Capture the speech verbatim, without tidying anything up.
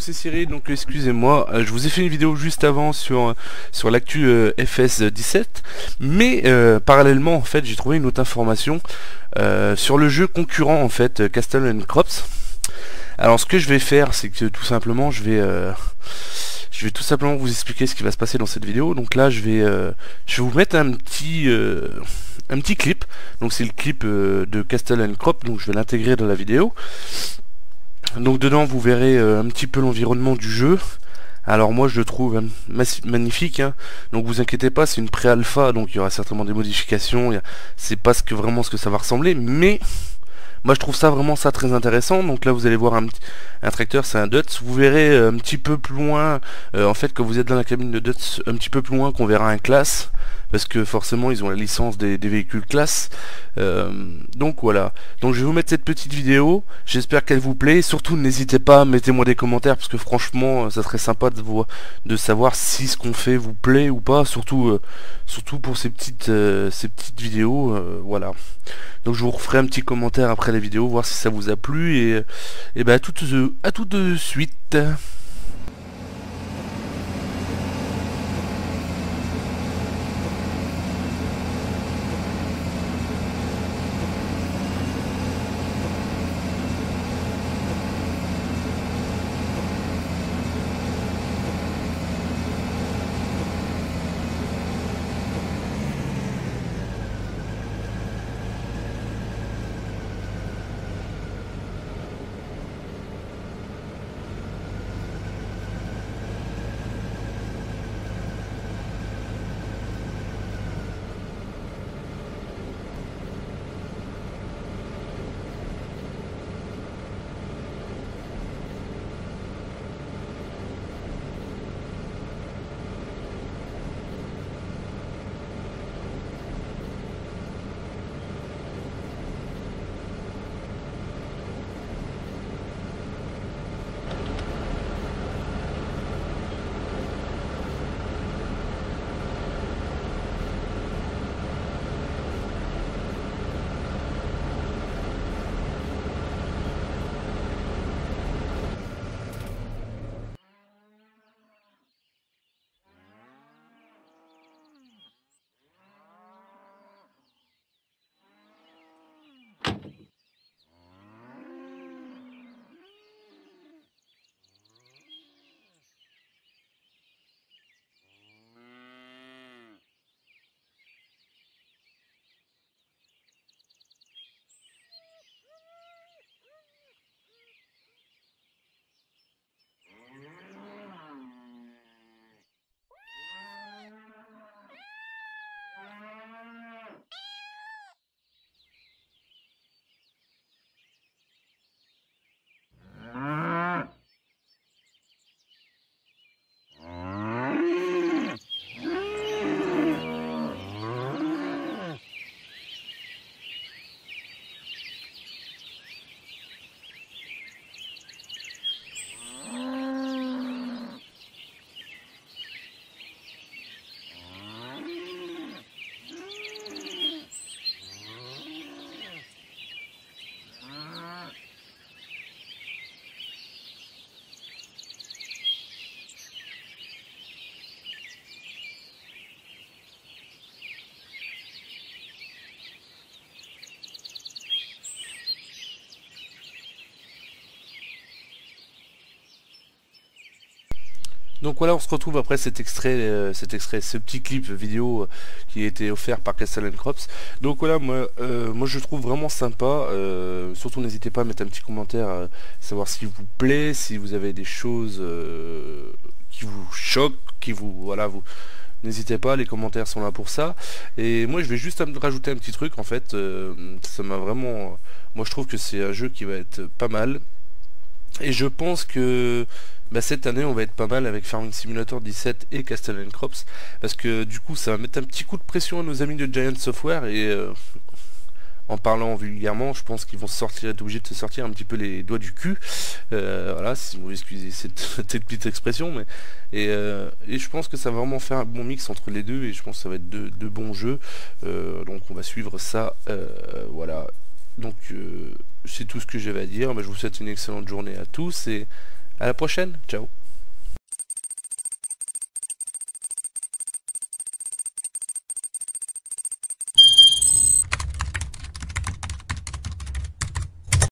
c'est Cyril, donc excusez-moi, euh, je vous ai fait une vidéo juste avant sur, sur l'actu euh, F S dix-sept, mais euh, parallèlement en fait j'ai trouvé une autre information euh, sur le jeu concurrent en fait, Castle and Crops. Alors ce que je vais faire, c'est que tout simplement je vais euh, je vais tout simplement vous expliquer ce qui va se passer dans cette vidéo. Donc là je vais euh, je vais vous mettre un petit euh, un petit clip. Donc c'est le clip euh, de Castle and Crops, donc je vais l'intégrer dans la vidéo. Donc dedans vous verrez euh, un petit peu l'environnement du jeu. Alors moi je le trouve euh, magnifique, hein. Donc vous inquiétez pas, c'est une pré-alpha, donc il y aura certainement des modifications. C'est pas ce que vraiment ce que ça va ressembler, mais moi je trouve ça vraiment ça très intéressant. Donc là vous allez voir un, un tracteur, c'est un Dutz. Vous verrez euh, un petit peu plus loin, euh, en fait quand vous êtes dans la cabine de Dutz, un petit peu plus loin qu'on verra un classe. Parce que forcément ils ont la licence des, des véhicules classe. Euh, donc voilà. Donc je vais vous mettre cette petite vidéo. J'espère qu'elle vous plaît. Surtout n'hésitez pas, mettez-moi des commentaires. Parce que franchement ça serait sympa de, vous, de savoir si ce qu'on fait vous plaît ou pas. Surtout, euh, surtout pour ces petites, euh, ces petites vidéos. Euh, voilà. Donc je vous referai un petit commentaire après la vidéo. Voir si ça vous a plu. Et, et ben à tout, à tout de suite. Donc voilà, on se retrouve après cet extrait, euh, cet extrait, ce petit clip vidéo euh, qui a été offert par Castle and Crops. Donc voilà, moi, euh, moi je trouve vraiment sympa. Euh, surtout n'hésitez pas à mettre un petit commentaire, euh, savoir s'il vous plaît, si vous avez des choses euh, qui vous choquent, qui vous, voilà, vous. N'hésitez pas, les commentaires sont là pour ça. Et moi je vais juste rajouter un petit truc en fait. Euh, ça m'a vraiment, moi je trouve que c'est un jeu qui va être pas mal. Et je pense que bah, cette année on va être pas mal avec Farming Simulator dix-sept et Castle and Crops, parce que du coup ça va mettre un petit coup de pression à nos amis de Giant Software. Et euh, en parlant vulgairement, je pense qu'ils vont sortir, être obligés de se sortir un petit peu les doigts du cul. Euh, voilà, si vous excusez cette, cette petite expression, mais et, euh, et je pense que ça va vraiment faire un bon mix entre les deux, et je pense que ça va être deux, deux bons jeux. Euh, donc on va suivre ça. Euh, voilà. Donc euh, c'est tout ce que j'avais à dire. Bah, je vous souhaite une excellente journée à tous et À la prochaine, ciao.